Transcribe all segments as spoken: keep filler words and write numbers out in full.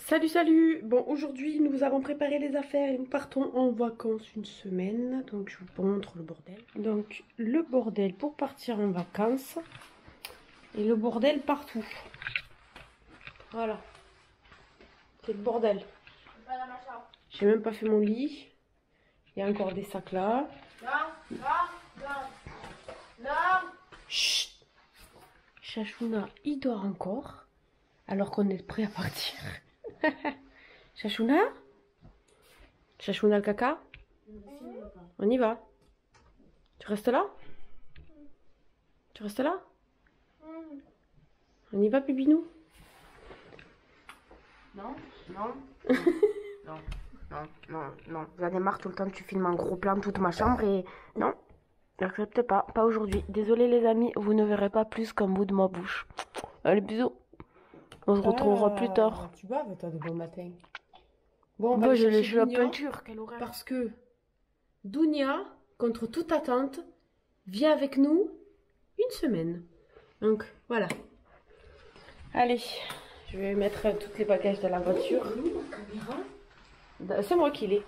Salut salut. Bon, aujourd'hui nous avons préparé les affaires et nous partons en vacances une semaine. Donc je vous montre le bordel. Donc le bordel pour partir en vacances. Et le bordel partout. Voilà. C'est le bordel. J'ai même pas fait mon lit. Il y a encore des sacs là. Non, non, non, non. Chut. Chachouna, il dort encore. Alors qu'on est prêt à partir. Chachouna? Chachouna le caca? On y va. Tu restes là? Tu restes là? On y va, Pébinou? Non, non, non, non, non, non. J'en ai marre tout le temps, tu filmes un gros plan toute ma chambre et... Non, j'accepte pas, pas aujourd'hui. Désolé les amis, vous ne verrez pas plus qu'un bout de ma bouche. Allez, bisous. On se retrouvera plus tard. Tu baves toi de bon matin. Bon, Moi, je l'ai joué la Dounia, peinture, quelle horreur. parce que Dounia, contre toute attente, vient avec nous une semaine. Donc, voilà. Allez, je vais mettre tous les bagages dans la voiture. C'est moi qui l'ai.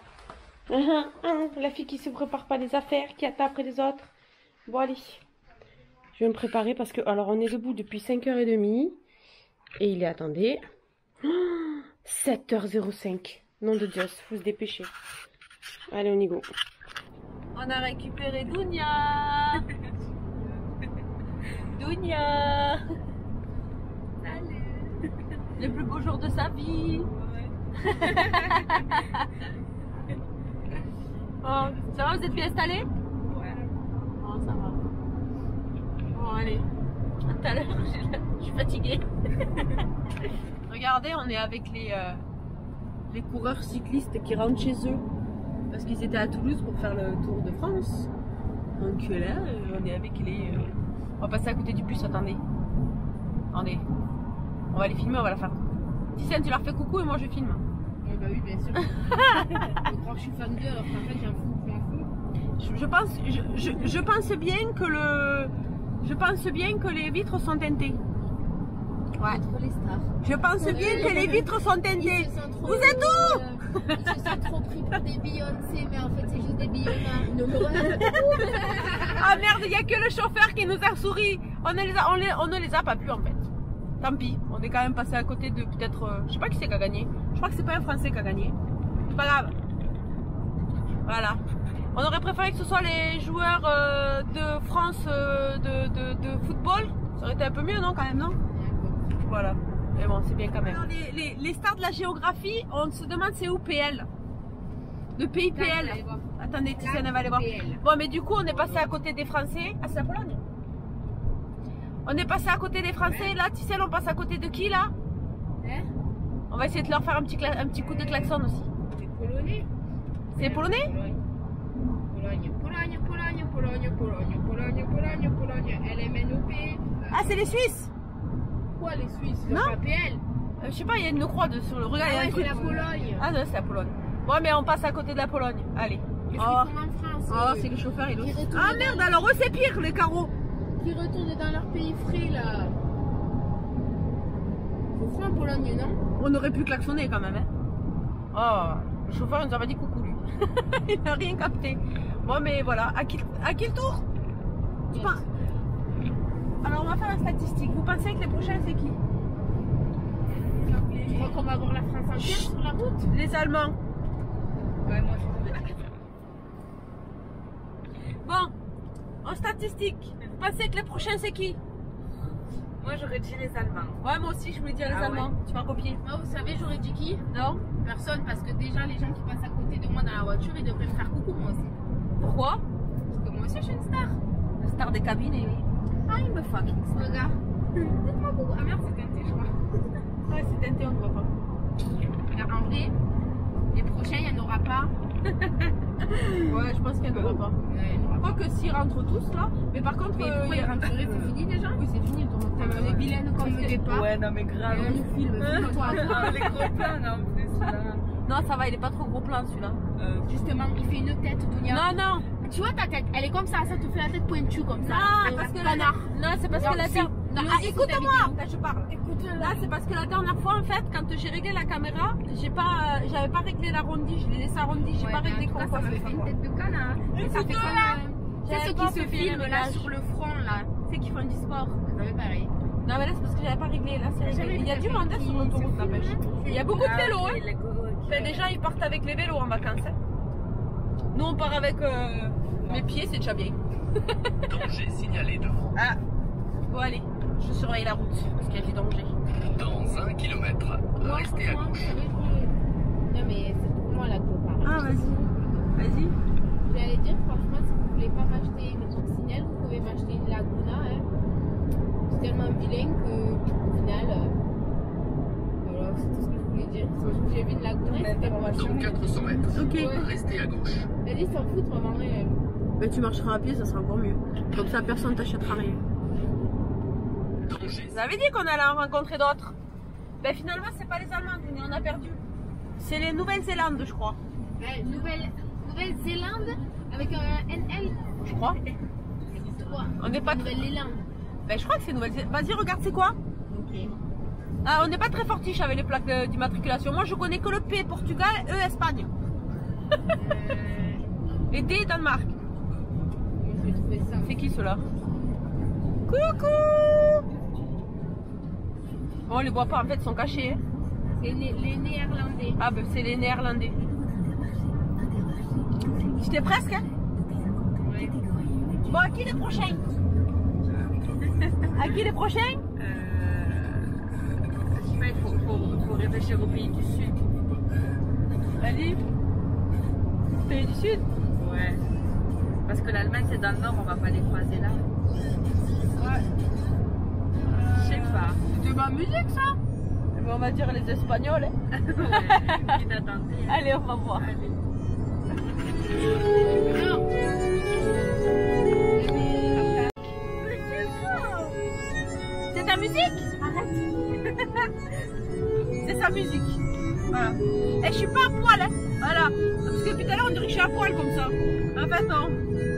La fille qui se prépare pas les affaires, qui attend après les autres. Bon, allez. Je vais me préparer parce que, alors, on est debout depuis cinq heures trente. Et il est, attendez, sept heures zéro cinq. Nom de Dieu, faut se dépêcher. Allez, on y go. On a récupéré Dounia. Dounia. Salut. Le plus beau jour de sa vie. Ouais. Oh, ça va, vous êtes bien installés? Ouais. Oh, ça va. Bon, allez. À tout à l'heure, je suis fatiguée. Regardez, on est avec les, euh, les coureurs cyclistes qui rentrent chez eux. Parce qu'ils étaient à Toulouse pour faire le Tour de France. Donc là, on est avec les... Euh... On va passer à côté du bus, attendez. Attendez. On va les filmer, on va la faire. Ticiane, tu leur fais coucou et moi je filme. Oui, bah oui, bien sûr. Je crois que je suis fan d'eux alors qu'en fait, j'en fous, j'en fous. Je, je, pense, je, je, je pense bien que le... Je pense bien que les vitres sont teintées. Ouais. Les stars. Je pense bien que les vitres sont teintées. Vous êtes où? euh, Ils se sont trop pris pour des Beyoncé, mais en fait c'est juste des Beyoncé. Ah merde, il n'y a que le chauffeur qui nous a souri. On ne les a, on les, on ne les a pas pu en fait. Tant pis, on est quand même passé à côté de peut-être... Euh, je sais pas qui c'est qui a gagné. Je crois que c'est pas un Français qui a gagné. C'est pas grave. Voilà. On aurait préféré que ce soit les joueurs euh, de France euh, de, de, de football. Ça aurait été un peu mieux, non, quand même, non? Voilà. Mais bon, c'est bien quand même. Alors, les, les, les stars de la géographie, on se demande c'est où P L? Le pays P L. Attendez, Ticiane, elle va aller voir. Bon, mais du coup, on est passé à côté des Français. Ah, c'est la Pologne. On est passé à côté des Français. Là, Ticiane, on passe à côté de qui, là? On va essayer de leur faire un petit, un petit coup de klaxon aussi. Les Polonais. C'est les Polonais? Pologne, Pologne, Pologne, Pologne, Pologne, Pologne, Pologne, Pologne, L M N O P. Ah, c'est les Suisses? Quoi, les Suisses? Non, pas P L. Euh, je sais pas, il y a une croix de, sur le regard. Ah ouais, c'est la Pologne. Ah non, c'est la Pologne. Bon, mais on passe à côté de la Pologne. Allez. Oh, oh, oh c'est le chauffeur, il est... Ah merde, alors eux c'est pire, les carreaux. Qui retournent dans leur pays frais, là. Faut froid en Pologne, non? On aurait pu klaxonner quand même, hein. Oh, le chauffeur, il nous a pas dit coucou, lui. Il n'a rien capté. Bon, mais voilà. À qui, à qui le tour? Tu penses... Alors, on va faire la statistique. Vous pensez que les prochains, c'est qui? Tu crois qu'on va avoir la France entière sur la route? Les Allemands. Ouais, moi, je suis... Bon, en statistique, vous pensez que les prochains, c'est qui? Moi, j'aurais dit les Allemands. Ouais, moi aussi, je voulais dire les Ah Allemands. ouais. Tu m'as copié. Moi, vous savez, j'aurais dit qui? Non? Personne, parce que déjà, les gens qui passent à côté de moi dans la voiture, ils devraient me faire coucou, moi aussi. Pourquoi? Parce que moi aussi, je suis une star. La star des cabines, oui. I'm a fucking star. Regarde. Dites-moi coucou. Ah merde, c'est teinté, je crois. Ouais, c'est teinté, on ne voit pas. Alors, en vrai, les prochains, il n'y en aura pas. Ouais, je pense qu'il n'y en aura pas. Ouais, il n'y en aura Pas que s'ils rentrent tous là, mais par contre. Mais euh, pourquoi y a... ils rentreraient? C'est fini déjà? Oui, c'est fini le tournoi. T'as vu les vilaines comme le départ? Ouais, non, mais grave. Et là, nous filme, filme-toi. Ah, les gros plans, là, en plus. Là. Non, ça va, il est pas trop gros plan celui-là. Euh... Justement, il fait une tête, Dounia. Non, non. Tu vois ta tête, elle est comme ça, ça te fait la tête pointue comme ça. Non, parce que la... Non, c'est parce que la tête. Non, écoute-moi quand je parle. Écoute. écoute, là c'est parce que la dernière fois en fait, quand j'ai réglé la caméra, j'ai pas, j'avais pas réglé l'arrondi, je l'ai laissé arrondi, j'ai Ouais, pas réglé quoi. Ça me fait une tête de canard. Mais Ça fait comme euh, tu sais ceux qui se filment là sur le front là. C'est qui font du sport. Ça fait pareil. Non mais là c'est parce que j'avais pas réglé, là c'est réglé. Il y a du monde sur l'autoroute la pêche. Il y a beaucoup de vélos hein. Ben, des gens ils partent avec les vélos en vacances. Hein. Nous on part avec euh, mes pieds, c'est déjà bien. Danger signalé devant. Ah, bon allez, je surveille la route parce qu'il y a du danger. Dans un kilomètre, restez à gauche. Non mais c'est pour moi la copa. Ah vas-y, vas-y. J'allais dire franchement si vous voulez pas m'acheter une coccinelle, vous pouvez m'acheter une Laguna. Hein. C'est tellement vilain que au final, euh, voilà, c'est tout ce que je voulais dire. J'ai vu une Laguna, c'était pour m'acheter. Dans quatre cents mètres, Ok. Ouais. restez à gauche. Vas-y, s'en fout, tu vas m'en aller. Ben tu marcheras à pied, ça sera encore mieux. Comme ça personne t'achètera rien. Danger. Vous avez dit qu'on allait en rencontrer d'autres. Ben finalement c'est pas les Allemandes, on a perdu. C'est les Nouvelle-Zélande je crois. Ouais, Nouvelle, Nouvelle-Zélande avec un N L. Je crois. C'est quoi? On n'est pas très... Nouvelle-Zélande. Ben je crois que c'est Nouvelle-Zélande. Vas-y regarde c'est quoi. Ok. Ah, on n'est pas très fortiche avec les plaques d'immatriculation. Moi je connais que le P Portugal, E Espagne. Euh, Et D Danemark. moi, je vais trouver ça. C'est qui ceux-là? Coucou. Bon, on les voit pas en fait, ils sont cachés. Hein. C'est né- les Néerlandais. Ah ben c'est les Néerlandais. J'étais presque hein. Ouais. Bon, à qui les prochains? À qui les prochains? Je sais pas, il faut, faut, faut réfléchir au pays du Sud. Allez. Pays du Sud? Ouais. Parce que l'Allemagne c'est dans le nord, on va pas les croiser là. Ouais. Je sais pas. C'est de ma musique ça? Eh ben, on va dire les Espagnols. Hein. Ouais. Qui t'attendait, hein. Allez, on va voir. Allez. Non. C'est ta musique? Arrête. C'est sa musique. Voilà. Et je suis pas à poil, hein. Voilà. Parce que depuis tout à l'heure on dirait que je suis à poil comme ça. En fait non.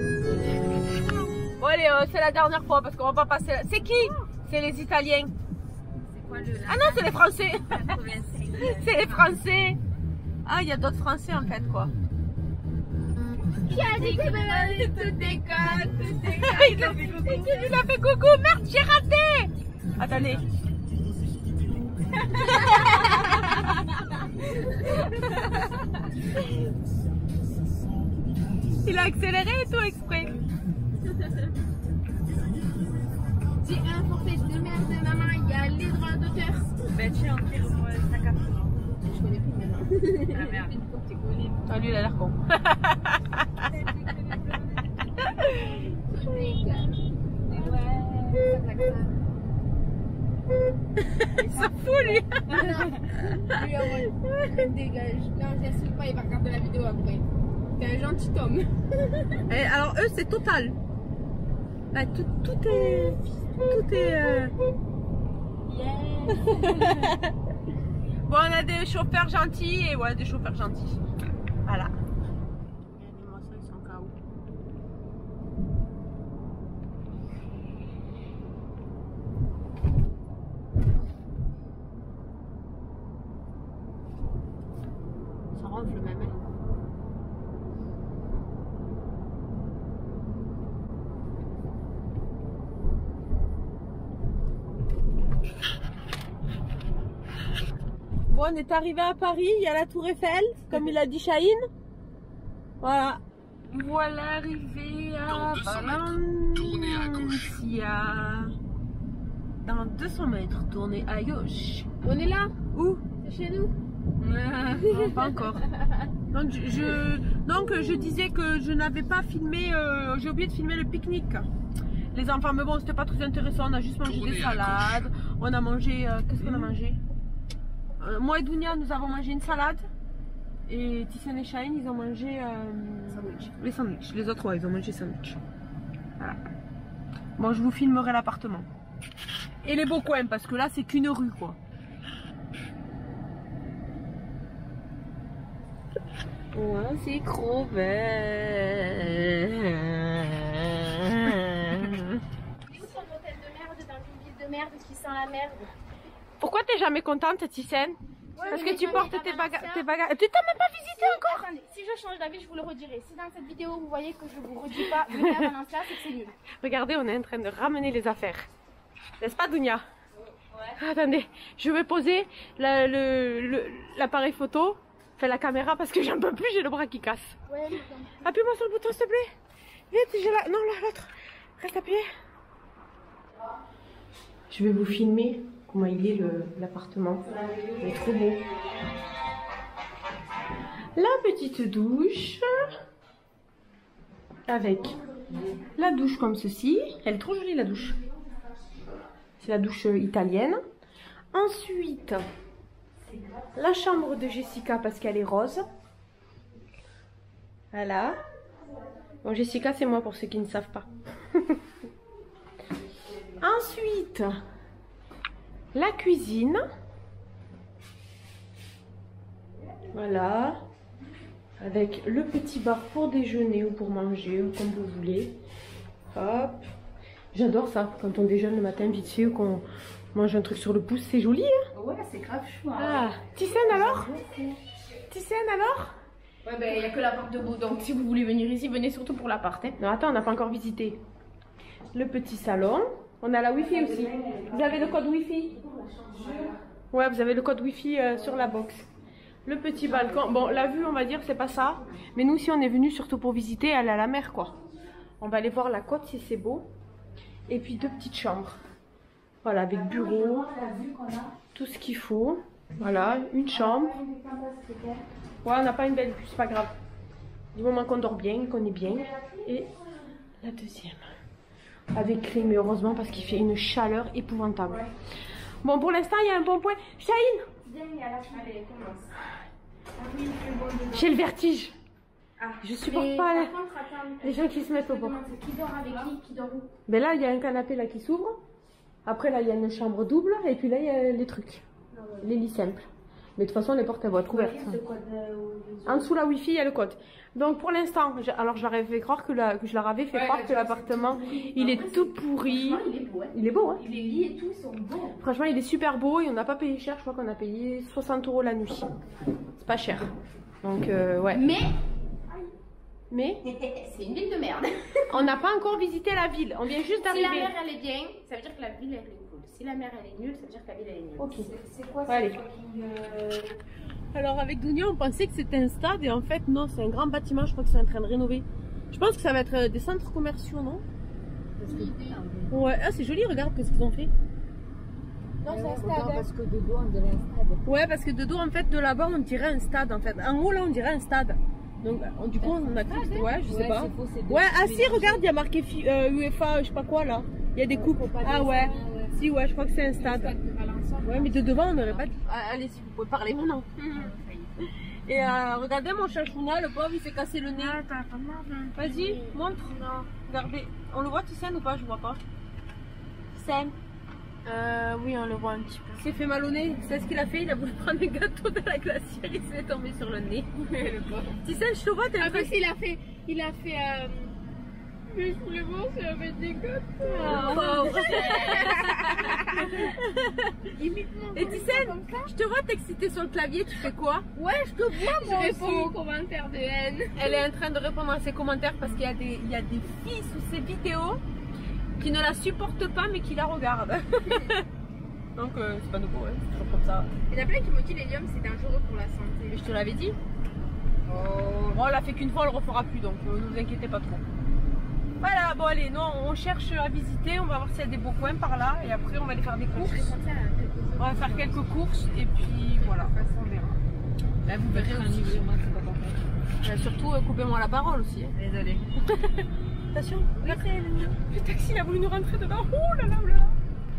Bon allez, euh, c'est la dernière fois parce qu'on va pas passer là. C'est qui? C'est les Italiens. C'est quoi le. Ah non, c'est les Français. quatre-vingt-cinq. C'est les Français. Ah, il y a d'autres Français en fait quoi. Qui a dit que me tout déconne, tout il, a, il a fait coucou, merde, j'ai raté. Attendez. Il a accéléré et tout exprès. J'ai un forfait de merde de maman, il y a les droits d'auteur. Ben tiens, on tire au sac à dos. Je connais plus maintenant. Ah merde. Tu connais. Ah, lui il a l'air con. Tout déconne. Ouais, ça claque ça. Il s'en fout lui. Lui, en mode, dégage. Non, je laisse pas, il va regarder la vidéo après. T'es un gentil homme. Et alors eux c'est total. Là, tout, tout est... Tout est... euh, Yes. Bon, on a des chauffeurs gentils et ouais, des chauffeurs gentils. Voilà. Regardez-moi ça, ils sont K O. Ça ronfle même. Hein. Bon, on est arrivé à Paris, il y a la Tour Eiffel, comme il a dit Chahine. Voilà. Voilà arrivé à Dans deux cents mètres, tournez à gauche. Valencia. Dans deux cents mètres, tournez à gauche. On est là. Où? C'est chez nous. Non, pas encore. Donc je, je- donc je disais que je n'avais pas filmé, euh, j'ai oublié de filmer le pique-nique. Les enfants, mais bon, c'était pas très intéressant, on a juste mangé Tournez des à salades. On a mangé, euh, qu'est-ce qu'on a mangé? Euh, Moi et Dounia, nous avons mangé une salade. Et Tissane et Chahine, ils ont mangé euh, Sandwich. les sandwichs. Les autres, ouais, ils ont mangé sandwich. Voilà. Bon, je vous filmerai l'appartement. Et les beaux coins, parce que là, c'est qu'une rue, quoi. Ouais, c'est crevé. Il est où son hôtel de merde dans une ville de merde qui sent la merde? Pourquoi t'es jamais contente, Tissène? Ouais, Parce mais que tu les portes amis, tes à bagages. Valencia- Tes bagages. Tu t'as même pas visité encore? Attendez, si je change d'avis, je vous le redirai. Si dans cette vidéo vous voyez que je vous redis pas, venez à Valencia, c'est que c'est nul. Regardez, on est en train de ramener les affaires. N'est-ce pas, Dounia? Ouais. Attendez, je vais poser la- le- le- l'appareil photo, enfin la caméra, parce que j'en peux plus, j'ai le bras qui casse. Ouais, mais Appuie-moi sur le bouton, s'il te plaît. Vite, j'ai la... Non, là, l'autre. Reste appuyé. Je vais vous filmer comment il est l'appartement. Il est trop beau. La petite douche. Avec la douche comme ceci. Elle est trop jolie, la douche. C'est la douche italienne. Ensuite, la chambre de Jessica parce qu'elle est rose. Voilà. Bon, Jessica, c'est moi pour ceux qui ne savent pas. Ensuite, la cuisine. Voilà. Avec le petit bar pour déjeuner ou pour manger, ou comme vous voulez. Hop. J'adore ça, quand on déjeune le matin vite fait ou qu'on mange un truc sur le pouce. C'est joli, hein? Ouais, c'est grave chou. Hein. Ah, Tissène alors? Tissène alors? ouais, ben il n'y a que l'appart de beau, donc si vous voulez venir ici, venez surtout pour l'appart. Hein. Non, attends, on n'a pas encore visité. Le petit salon. On a la Wi-Fi aussi. Vous avez le code Wi-Fi? Ouais, vous avez le code Wi-Fi euh, sur la box. Le petit balcon. Bon, la vue, on va dire, c'est pas ça. Mais nous, si on est venu surtout pour visiter, aller à la mer, quoi. On va aller voir la côte si c'est beau. Et puis deux petites chambres. Voilà, avec bureau. Tout ce qu'il faut. Voilà, une chambre. Ouais, on n'a pas une belle vue, c'est pas grave. Du moment qu'on dort bien, qu'on est bien. Et la deuxième. Avec clim, mais heureusement parce qu'il fait une chaleur épouvantable. Bon, pour l'instant, il y a un bon point. Chahine, Allez, commence. j'ai le vertige. Je supporte Mais pas par les, contre, attends, les gens qui se mettent au bord. qui dort avec qui? Qui dort où? Mais là, il y a un canapé là qui s'ouvre. Après, là, il y a une chambre double. Et puis là, il y a les trucs. Les lits simples. Mais de toute façon, les portes, elles vont être ouvertes. En dessous, la Wi-Fi, il y a le code. Donc, pour l'instant, j'ai- alors je leur avais fait croire que, la, que je leur avais fait croire que l'appartement, il est tout pourri. Il est beau, hein. Il est beau, hein? Les lits et tout, ils sont beaux. Franchement, il est super beau et on n'a pas payé cher. Je crois qu'on a payé soixante euros la nuit. C'est pas cher. Donc, euh, ouais. Mais Mais c'est une ville de merde. on n'a pas encore visité la ville. On vient juste Si la d'arriver. mer elle est bien, ça veut dire que la ville elle est cool. Si la mer elle est nulle, ça veut dire que la ville elle est nulle. Ok. C'est quoi ça, Allez. euh... Alors, avec Dounia, on pensait que c'était un stade et en fait, non, c'est un grand bâtiment. Je crois que c'est en train de rénover. Je pense que ça va être euh, des centres commerciaux, non? Ouais, ah, c'est joli. Regarde ce qu'ils ont fait. Non, c'est un stade. Parce que de dos, on dirait un stade. Ouais, parce que de dos, en fait, de là-bas, on dirait un stade. En fait, en haut, là, on dirait un stade. Donc, on- du coup, on a cru que c'était- ouais, je sais pas. Faux, c'est des Ouais, ah petits si, regarde, il y a marqué fi- euh, UEFA, je sais pas quoi là. Il y a des coupes. Ah ouais. Si, ouais, je crois que c'est un stade. Ouais, mais de devant, on n'aurait pas dit. Ah, allez, si vous pouvez parler maintenant. Et euh, regardez mon chachouna, le pauvre, il s'est cassé le nez. Vas-y, montre. Regardez. On le voit, Tissène, ou pas? Je vois pas. Tissène. Euh, oui, on le voit un petit peu. Il s'est fait mal au nez. Tu sais ce qu'il a fait? Il a voulu prendre un gâteau de la glacière, il s'est tombé sur le nez. Tissène, je te vois, t'es un En peu... plus, il a fait. Il a fait. Euh... Mais je voulais voir si avait des gâteaux. Et Tissène, je te vois t'exciter sur le clavier, tu fais quoi? Ouais, je te vois, moi. Je réponds aux commentaires de haine. Elle est en train de répondre à ses commentaires parce qu'il y a des, il y a des filles sous ses vidéos qui ne la supportent pas mais qui la regardent. Donc euh, c'est pas nouveau, hein, c'est toujours comme ça. Il y en a plein qui m'ont dit l'hélium c'est dangereux pour la santé. Mais je te l'avais dit. Oh. Bon, on l'a fait qu'une fois, on le refera plus donc euh, ne vous inquiétez pas trop. Voilà, bon allez, nous on cherche à visiter, on va voir s'il y a des beaux coins par là et après on va aller faire des courses. On va faire quelques courses et puis voilà, on verra. Là vous verrez aussi. Euh, surtout euh, coupez-moi la parole aussi. Hein. Désolée. Attention, oui, le... le taxi il a voulu nous rentrer dedans. Oh là là, oh là là.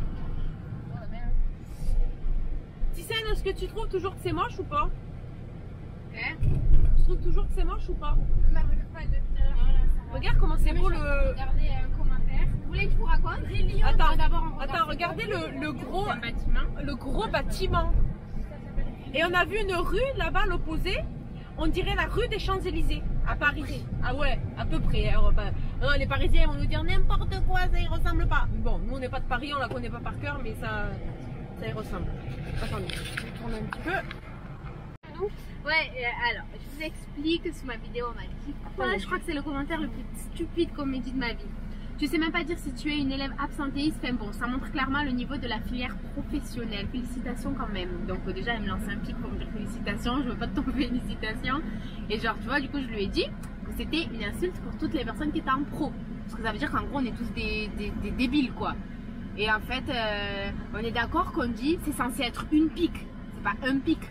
Tissène, est-ce que tu trouves toujours que c'est moche ou pas? Hein? Tu trouves toujours que c'est moche ou pas? Regarde comment c'est beau le... Regardez un commentaire. Vous voulez que je vous raconte? Attends, d'abord on regarde attends, regardez le, le gros un bâtiment. le gros bâtiment. Et on a vu une rue là-bas à l'opposé. On dirait la rue des Champs-Élysées à Paris. Ah ouais, à peu près. Alors, bah, non, les Parisiens vont nous dire n'importe quoi, ça y ressemble pas. Bon, nous on n'est pas de Paris, on la connaît pas par cœur, mais ça, ça y ressemble. Attendez, je tourne un petit peu. Ouais, euh, alors, je vous explique sur ma vidéo, on m'a dit quoi. Je crois que c'est le commentaire le plus stupide qu'on m'ait dit de ma vie. Tu sais même pas dire si tu es une élève absentéiste. Enfin bon, ça montre clairement le niveau de la filière professionnelle. Félicitations quand même. Donc euh, déjà, elle me lance un pic pour me dire félicitations. Je veux pas de ton félicitations. Et genre, tu vois, du coup, je lui ai dit que c'était une insulte pour toutes les personnes qui étaient en pro. Parce que ça veut dire qu'en gros, on est tous des, des, des débiles, quoi. Et en fait, euh, on est d'accord qu'on dit c'est censé être une pique. C'est pas un pic.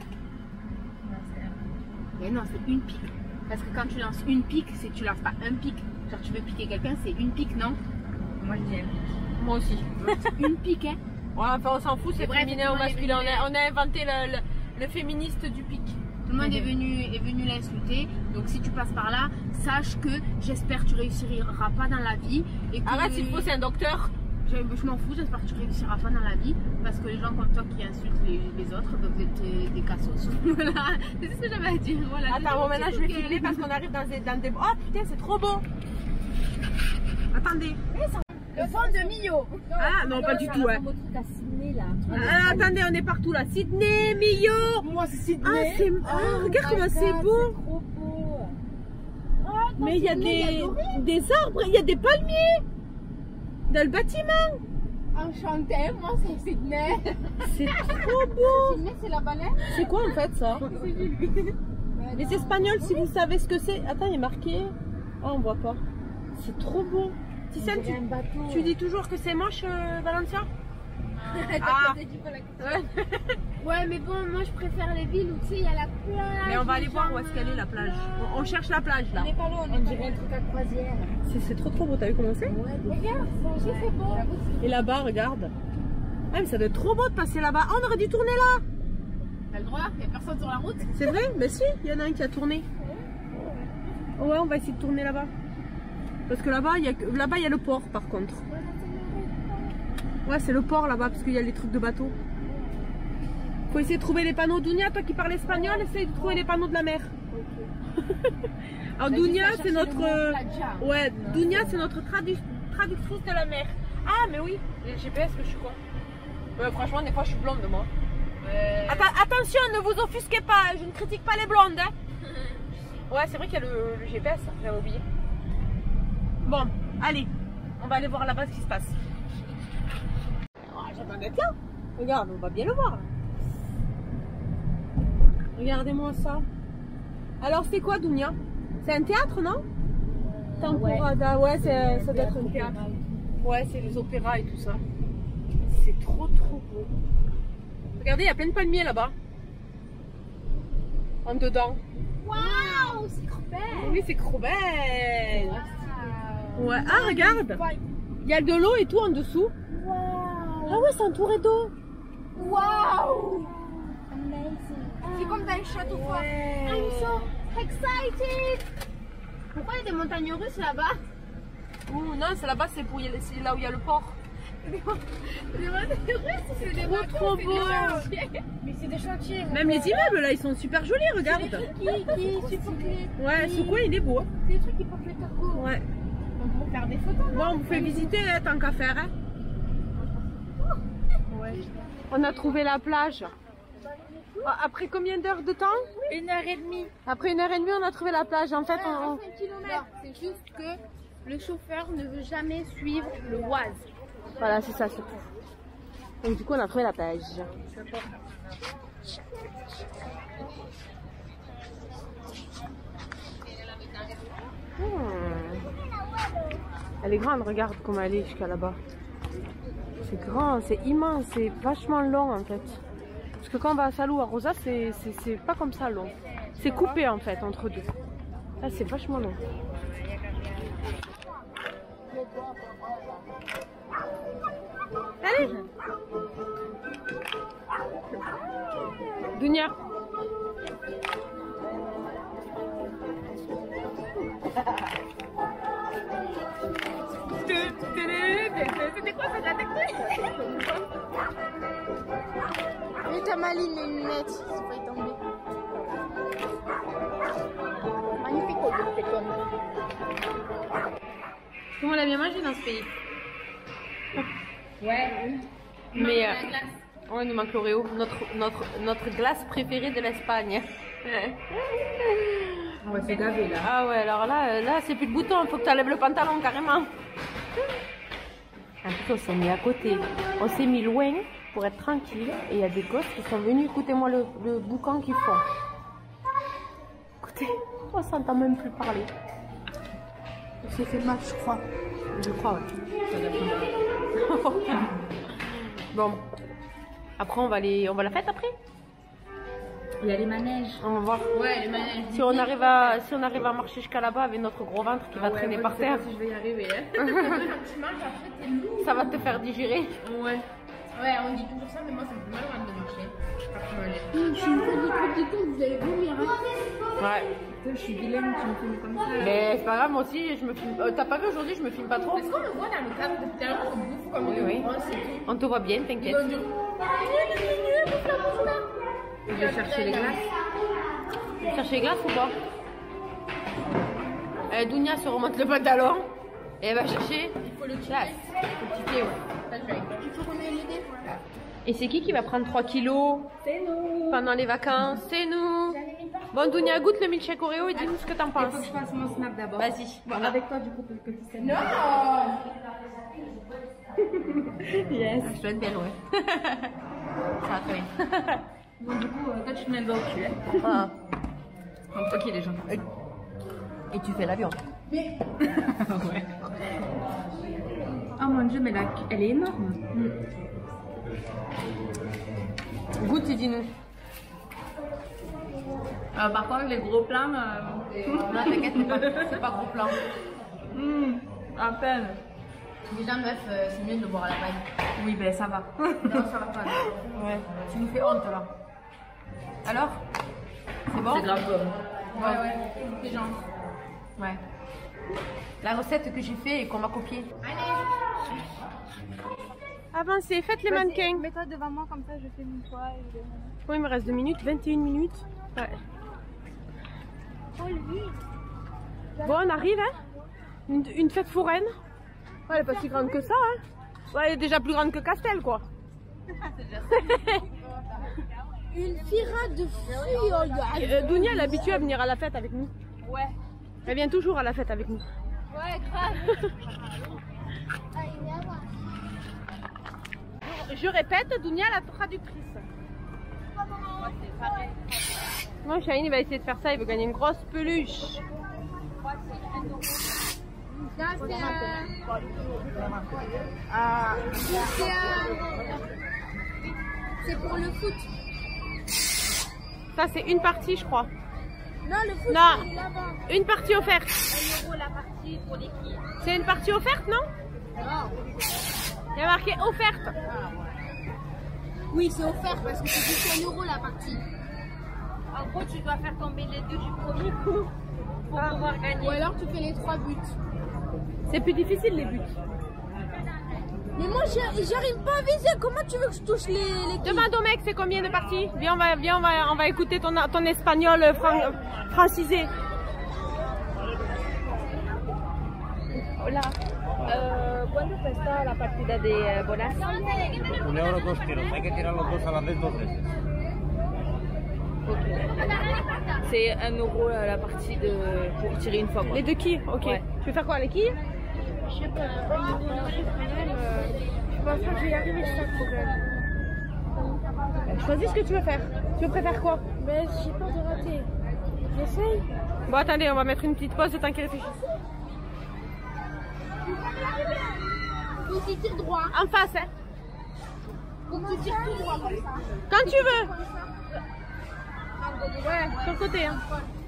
Mais non, c'est une pique. Parce que quand tu lances une pique, c'est tu lances pas un pic. Genre tu veux piquer quelqu'un, c'est une pique, non? Moi je dis un pic. Moi aussi. Une pique, hein? Ouais, enfin on s'en fout, c'est Bref, féminin tout ou le monde est masculin. On venu a, on a inventé le, le, le féministe du pic. Tout le monde est venu, est venu l'insulter. Donc si tu passes par là, sache que j'espère que tu réussiras pas dans la vie. Et que... Arrête, s'il faut, c'est un docteur. Je, je m'en fous, j'espère que tu réussiras pas dans la vie. Parce que les gens comme toi qui insultent les, les autres, bah, vous êtes euh, des cassos. Voilà, c'est ce que j'avais à dire. Voilà, Attends, bon, maintenant je vais filmer parce qu'on arrive dans des, dans des... Oh putain, c'est trop beau. Attendez. Le vent de Millau. Ah non, pas du tout, ouais. Ah, attendez, on est partout là. Sydney, Millau. Moi, c'est Sydney. Ah, c'est... Ah, regarde comment c'est beau. Trop beau. Mais il y a des, des arbres, il y a des palmiers dans le bâtiment. Enchantée, moi c'est Sydney. C'est trop beau. Sydney, c'est la baleine. C'est quoi en fait ça? Les Espagnols, si vous savez ce que c'est. Attends, il est marqué. Oh, on voit pas. C'est trop beau. Titiane, tu, tu dis toujours que c'est moche, euh, Valencia? Ah. Ouais. Ouais, mais bon, moi je préfère les villes où tu sais, il y a la plage. Mais on va aller voir où est-ce qu'elle est la plage. On, on cherche la plage là. On n'est pas loin, on, on dirait un truc à croisière. C'est trop trop beau, t'as vu comment c'est? Ouais, regarde, ça aussi c'est beau. Et là-bas, regarde. Ah, mais ça doit être trop beau de passer là-bas. Oh, on aurait dû tourner là. T'as le droit, il n'y a personne sur la route. C'est vrai? Mais si, il y en a un qui a tourné. Ouais, on va essayer de tourner là-bas. Parce que là-bas, il y a, là-bas, il y a le port par contre. Ouais, c'est le port là-bas parce qu'il y a les trucs de bateau. Faut essayer de trouver les panneaux. Dounia, toi qui parles espagnol, essaye de trouver les panneaux de la mer. Alors Dounia, c'est notre... Ouais, Dounia, c'est notre tradu... traductrice de la mer. Ah, mais oui, les G P S que je suis quoi. Ouais, franchement, des fois, je suis blonde, moi. Ouais. Atta- attention, ne vous offusquez pas, je ne critique pas les blondes. Hein. Ouais, c'est vrai qu'il y a le, le G P S, j'avais oublié. Bon, allez, on va aller voir là-bas ce qui se passe. Oh, j'attendais bien. Regarde, on va bien le voir. Regardez-moi ça. Alors, c'est quoi, Dounia? C'est un théâtre, non? Temporada, ouais, ouais ça doit être un théâtre. Ouais, c'est les opéras et tout ça. C'est trop, trop beau. Regardez, il y a plein de palmiers là-bas. En dedans. Waouh, c'est trop belle. Oui, c'est trop belle. Ouais, ah, regarde. Il y a de l'eau et tout en dessous. Wow. Ah ouais, c'est entouré d'eau. Waouh. C'est comme dans un château fort. Ouais. I'm so excited. Pourquoi il y a des montagnes russes là-bas? Ouh, non, c'est là-bas, c'est pour y aller- c'est là où il y a le port. Des montagnes russes, c'est des Trop, trop beau. Mais c'est des chantiers. Même les immeubles là, ils sont super jolis, regarde. Qui, qui supportent les... Ouais, ce coin il est beau. C'est des trucs qui portent le cargo. Ouais. On peut faire des photos. Bon, on vous fait visiter hein, tant qu'à faire. Hein. Ouais. On a trouvé la plage. Après combien d'heures de temps? Une heure et demie. Après une heure et demie, on a trouvé la plage. En fait, on... cinq kilomètres. C'est juste que le chauffeur ne veut jamais suivre le Oise. Voilà, c'est ça, c'est tout. Donc du coup, on a trouvé la plage. Hmm. Elle est grande, regarde comment elle est jusqu'à là-bas. C'est grand, c'est immense, c'est vachement long en fait. Parce que quand on va à Salou, à Rosa, c'est pas comme ça long. C'est coupé en fait entre deux. Là, c'est vachement long. Allez, Dounia. C'était quoi ça, la technique? Mais t'as Maline les lunettes, c'est pas y tomber. Magnifique au bout de tes connes. Tout le monde a bien mangé dans ce pays. Ouais. Mais euh, Ouais, il nous manque l'Oreo, notre, notre, notre glace préférée de l'Espagne. On va se gaver là. Ah ouais, alors là, là c'est plus de bouton, il faut que tu enlèves le pantalon carrément. En plus, on s'est mis à côté, on s'est mis loin pour être tranquille. Et il y a des gosses qui sont venus, écoutez-moi le, le boucan qu'ils font. Écoutez, on s'entend même plus parler. C'est fait mal, je crois. Je crois, ouais. Bon, après on va aller, on va la fête après. Il y a les manèges. On va voir. Ouais, les manèges. Si on arrive à, si on arrive à marcher jusqu'à là-bas avec notre gros ventre qui va Ah ouais, traîner moi, par je sais terre, pas si je vais y arriver. Hein. Quand tu marches, après, t'es lourd. ça va te faire digérer. Ouais. Ouais, on dit toujours ça, mais moi, ça me fait mal au ventre de marcher. Mmh, Je suis une fois du truc du tout, vous allez vomir. Hein. Ouais. Putain, je suis vilaine, tu me filmes comme ça. Mais c'est pas grave, moi aussi, je me filme. Euh, T'as pas vu aujourd'hui, je me filme pas trop. Est-ce qu'on le voit dans le cadre depuis tout à l'heure, on bouffe comme Oui, on oui. brosse et tout. On te voit bien, Ils t'inquiète. vont dire, Je vais chercher les glaces. Chercher les glaces ou pas? euh, Dounia se remonte le pantalon et elle va chercher il faut le tirer. glace. Faut quitter, ouais. Ça, je vais. Il faut qu'on ait l'idée. Et c'est qui qui va prendre trois kilos C'est nous. pendant les vacances? C'est nous. Bon, Dounia, goûte le milkshake Oreo et dis-nous ce que t'en Il penses. faut que je fasse mon snap d'abord. Vas-y. Bon, avec toi, du coup, pour que tu sais. Non. Yes. Je vais être bien, ouais. Ça va très bien. Bon, du coup, euh, toi, tu te mets le doigt au cul. Hein. Ah. Ok, les gens. Et tu fais l'avion. Ouais. Oh mon dieu, mais la... elle est énorme. Goûte et dis-nous. Euh, par contre, les gros plans. Euh... Non, t'inquiète, c'est pas, c'est pas gros plan. Mmh, à peine. Déjà, meuf, euh, c'est mieux de le boire à la paille. Oui, ben ça va. Non, ça va pas. Ouais. Tu nous fais honte là. Alors? C'est bon? C'est grave comme. Ouais, ouais. Les gens. Ouais. La recette que j'ai fait et qu'on va copier. Allez. Avancez, faites les mannequins. Mets-toi devant moi comme ça, je fais mon poids. Et... Bon, il me reste deux minutes, vingt et une minutes. Ouais. Oh, lui. Bon, on arrive, hein? Une, une fête foraine. Ouais, elle est pas si grande que ça, hein? Ouais, elle est déjà plus grande que Castel, quoi. Une firade de fruits. Oh, gars. Euh, Dounia, elle est habituée à venir à la fête avec nous. Ouais. Elle vient toujours à la fête avec nous. Ouais, grave. Je répète, Dounia, la traductrice. Moi, Shahine, il va essayer de faire ça, il veut gagner une grosse peluche. Ça, c'est un... Ah. C'est un... C'est pour le foot. Ça, c'est une partie, je crois. Non, le foot, Non. c'est là-bas. Une partie offerte. Un euro la partie pour l'équipe. C'est une partie offerte, non? Non. Il y a marqué offerte. Oui, c'est offert parce que c'est juste un euro la partie. En gros, tu dois faire tomber les deux du premier coup pour pouvoir gagner. Ou alors tu fais les trois buts. C'est plus difficile, les buts. Mais moi, j'y- j'arrive pas à viser. Comment tu veux que je touche les, les quilles? Demande au mec, c'est combien de parties? Viens, on va, viens, on va, on va écouter ton, ton espagnol fran- francisé. Hola. Uh, ¿Cuánto cuesta la partida de uh, bolas? Un euro dos tiros, hay que tirar los dos a la vez dos veces. C'est un euro euh, la partie de... pour tirer une fois. Quoi. Les deux quilles, ok. Ouais. Tu veux faire quoi, les quilles? Je sais pas. Je pense pas que je vais y arriver, c'est ça le problème. Choisis ce que tu veux faire. Tu préfères quoi? Mais j'ai peur de rater. J'essaye. Bon, attendez, on va mettre une petite pause le temps qu'il réfléchisse. Faut que tu tires droit. En face, hein? Faut que tu tires tout droit comme ça. Quand tu veux. Comme ça. Ouais, sur le côté, hein.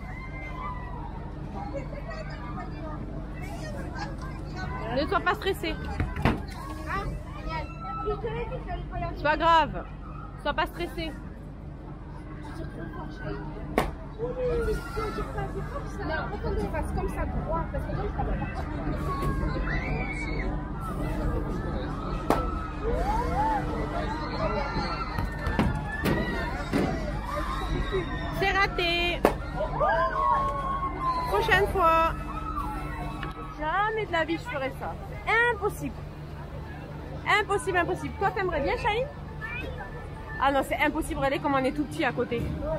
Ne sois pas stressé. Ah, génial. Je te l'ai dit qu'il fallait pas y arriver. C'est pas grave. Sois pas stressé. Non, faut qu'on le fasse comme ça droit, parce que comme ça va partir. C'est raté. Prochaine fois. Jamais de la vie je ferai ça. C'est impossible. Impossible, impossible. Toi, t'aimerais bien, Shahine? Ah non, c'est impossible, regardez comme on est tout petit à côté.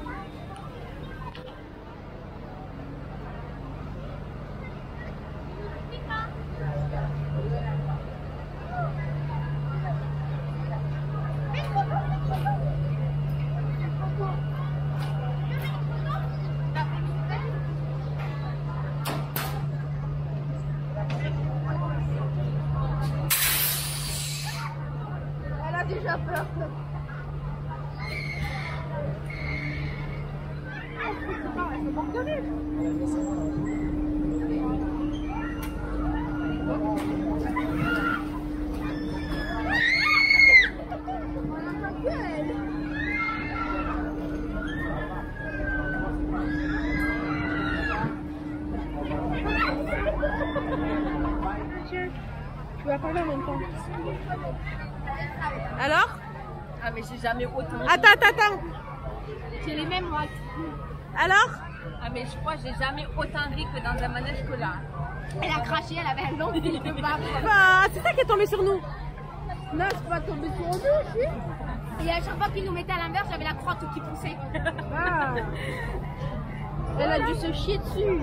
Elle a déjà peur. Tu vas parler en même temps. Alors? Ah mais j'ai jamais autant. Attends, attends, attends. J'ai les mêmes watts. Alors? Ah mais je crois que j'ai jamais autant ri que dans un manège que là. Elle a craché, elle avait un long fil de barbe. Bah, c'est ça qui est tombé sur nous. Non, c'est pas tombé sur nous, je suis. Et à chaque fois qu'il nous mettait à l'inverse, j'avais la crotte qui poussait. Ah. Elle a dû se chier dessus.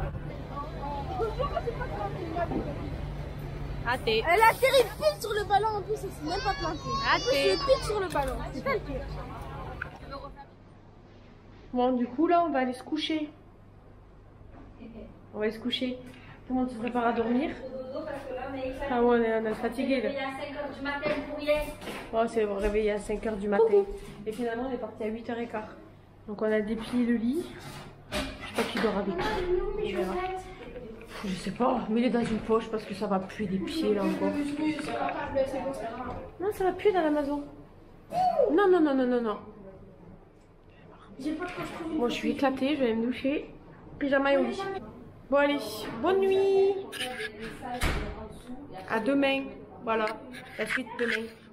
Raté. Elle a atterri pile sur le ballon en plus, elle s'est même pas plantée. En plus, Raté. je pile sur le ballon. C'est ça le pire. Bon, du coup, là, on va aller se coucher. On va aller se coucher. Tout le monde se prépare à dormir. Ah ouais, on est, on est fatigué là. à cinq heures du matin pour rien. Oh, c'est réveillé à cinq heures du matin. Et finalement, on est parti à huit heures quinze. Donc, on a déplié le lit. Je sais pas qui dort avec qui. On verra. Je sais pas, mais il est dans une poche parce que ça va puer des pieds là encore. Non, ça va puer dans la maison. Non, non, non, non, non, non. Bon, je suis éclatée, je vais me doucher. Pyjama et au lit. Bon, allez, bonne nuit. À demain. Voilà, la suite demain.